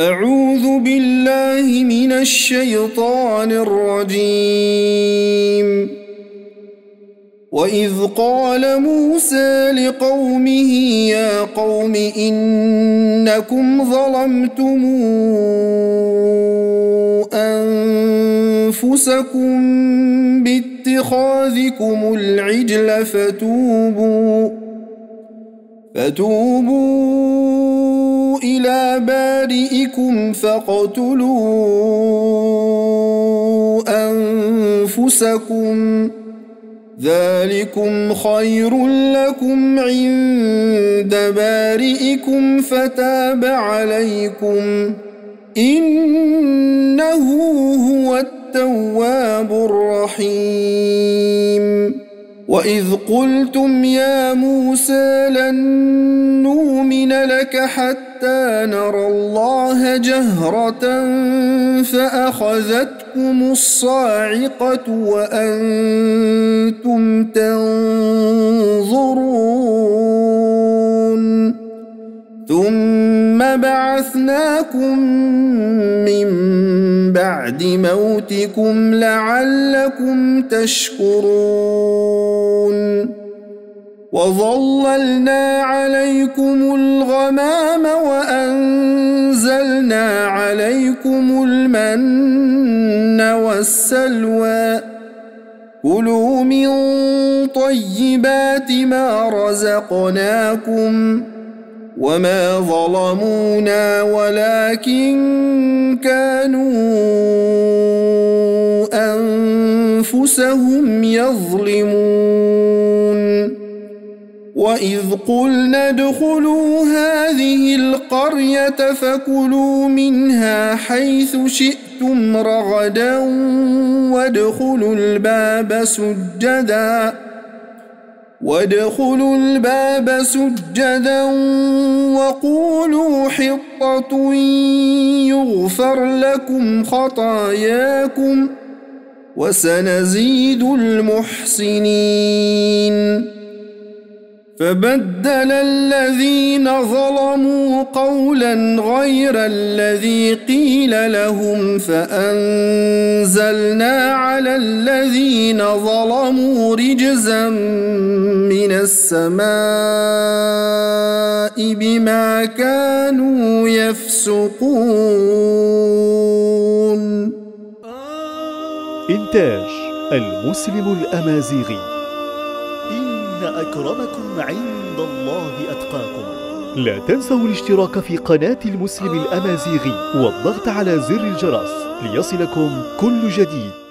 أعوذ بالله من الشيطان الرجيم. وإذ قال موسى لقومه يا قوم إنكم ظلمتم أنفسكم باتخاذكم العجل فتوبوا إلى بارئكم فاقتلوا أنفسكم ذلكم خير لكم عند بارئكم فتاب عليكم إنه هو التواب الرحيم. وإذ قلتم يا موسى لن نؤمن لك حتى نرى الله جهرة فأخذتكم الصاعقة وأنتم تنظرون ثم بعثناكم من بعد موتكم لعلكم تشكرون وظللنا عليكم الغمام وأنزلنا عليكم المن والسلوى كلوا من طيبات ما رزقناكم وما ظلمونا ولكن كانوا أنفسهم يظلمون. وإذ قلنا ادخلوا هذه القرية فكلوا منها حيث شئتم رغدا وادخلوا الباب سجدا وقولوا حطة يغفر لكم خطاياكم وسنزيد المحسنين. فبدل الذين ظلموا قولا غير الذي قيل لهم فأنزلنا على الذين ظلموا رجزا من السماء بما كانوا يفسقون. إنتاج المسلم الأمازيغي. إن أكرمكم عند الله أتقاكم. لا تنسوا الاشتراك في قناة المسلم الأمازيغي والضغط على زر الجرس ليصلكم كل جديد.